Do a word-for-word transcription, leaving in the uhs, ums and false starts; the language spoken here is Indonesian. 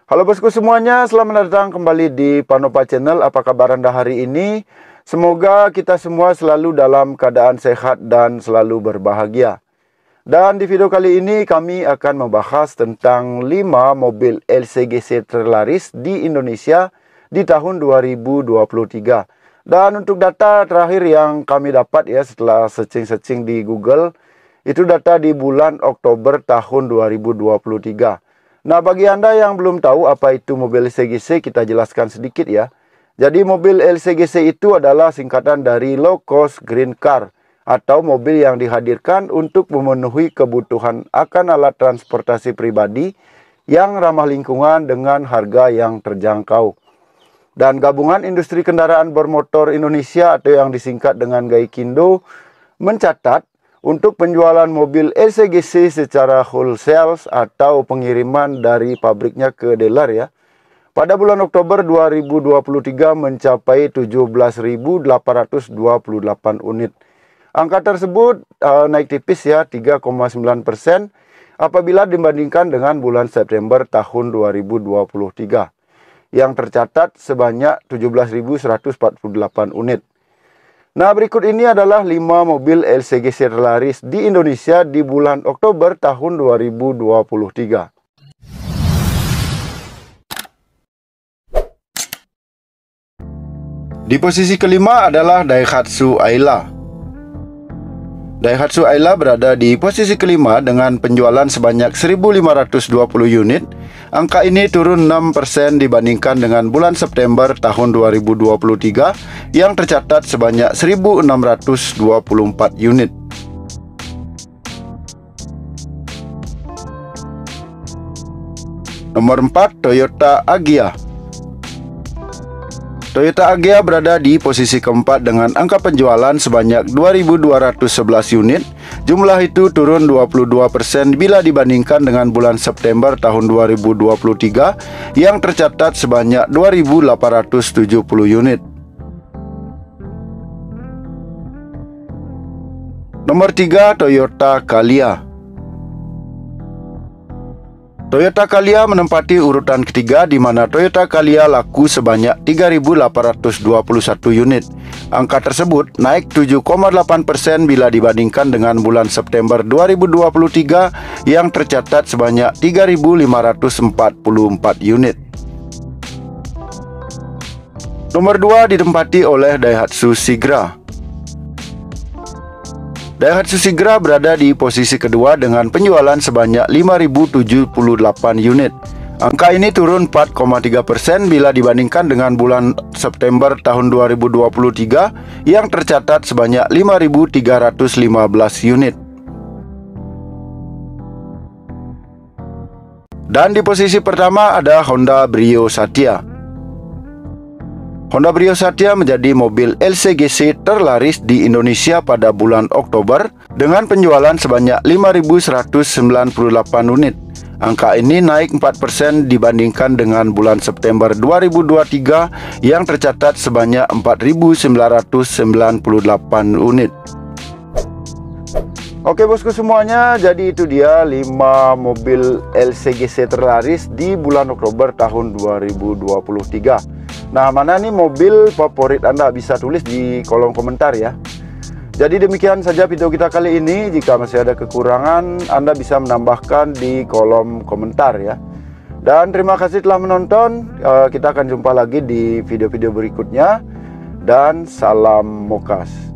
Halo bosku semuanya, selamat datang kembali di Panopa Channel. Apa kabar Anda hari ini? Semoga kita semua selalu dalam keadaan sehat dan selalu berbahagia. Dan di video kali ini kami akan membahas tentang lima mobil L C G C terlaris di Indonesia di tahun dua ribu dua puluh tiga. Dan untuk data terakhir yang kami dapat ya setelah searching-searching di Google, itu data di bulan Oktober tahun dua ribu dua puluh tiga. Nah, bagi Anda yang belum tahu apa itu mobil L C G C, kita jelaskan sedikit ya. Jadi mobil L C G C itu adalah singkatan dari Low Cost Green Car, atau mobil yang dihadirkan untuk memenuhi kebutuhan akan alat transportasi pribadi yang ramah lingkungan dengan harga yang terjangkau. Dan Gabungan Industri Kendaraan Bermotor Indonesia atau yang disingkat dengan GAIKINDO mencatat untuk penjualan mobil L C G C secara wholesale atau pengiriman dari pabriknya ke dealer ya, pada bulan Oktober dua ribu dua puluh tiga mencapai tujuh belas ribu delapan ratus dua puluh delapan unit. Angka tersebut uh, naik tipis ya, tiga koma sembilan persen apabila dibandingkan dengan bulan September tahun dua ribu dua puluh tiga yang tercatat sebanyak tujuh belas ribu seratus empat puluh delapan unit. Nah, berikut ini adalah lima mobil L C G C terlaris di Indonesia di bulan Oktober tahun dua ribu dua puluh tiga. Di posisi kelima adalah Daihatsu Ayla. Daihatsu Ayla berada di posisi kelima dengan penjualan sebanyak seribu lima ratus dua puluh unit. Angka ini turun enam persen dibandingkan dengan bulan September tahun dua ribu dua puluh tiga yang tercatat sebanyak seribu enam ratus dua puluh empat unit. Nomor empat, Toyota Agya. Toyota Agya berada di posisi keempat dengan angka penjualan sebanyak dua ribu dua ratus sebelas unit. Jumlah itu turun dua puluh dua persen bila dibandingkan dengan bulan September tahun dua ribu dua puluh tiga yang tercatat sebanyak dua ribu delapan ratus tujuh puluh unit. Nomor tiga, Toyota Calya. Toyota Calya menempati urutan ketiga di mana Toyota Calya laku sebanyak tiga ribu delapan ratus dua puluh satu unit. Angka tersebut naik tujuh koma delapan persen bila dibandingkan dengan bulan September dua ribu dua puluh tiga yang tercatat sebanyak tiga ribu lima ratus empat puluh empat unit. Nomor dua ditempati oleh Daihatsu Sigra. Daihatsu Sigra berada di posisi kedua dengan penjualan sebanyak lima ribu tujuh puluh delapan unit. Angka ini turun empat koma tiga persen bila dibandingkan dengan bulan September tahun dua ribu dua puluh tiga yang tercatat sebanyak lima ribu tiga ratus lima belas unit. Dan di posisi pertama ada Honda Brio Satya. Honda Brio Satya menjadi mobil L C G C terlaris di Indonesia pada bulan Oktober dengan penjualan sebanyak lima ribu seratus sembilan puluh delapan unit. Angka ini naik empat persen dibandingkan dengan bulan September dua ribu dua puluh tiga yang tercatat sebanyak empat ribu sembilan ratus sembilan puluh delapan unit. Oke bosku semuanya, jadi itu dia lima mobil L C G C terlaris di bulan Oktober tahun dua ribu dua puluh tiga. Nah, mana nih mobil favorit Anda? Bisa tulis di kolom komentar ya. Jadi demikian saja video kita kali ini. Jika masih ada kekurangan, Anda bisa menambahkan di kolom komentar ya. Dan terima kasih telah menonton. Kita akan jumpa lagi di video-video berikutnya. Dan salam Mokas.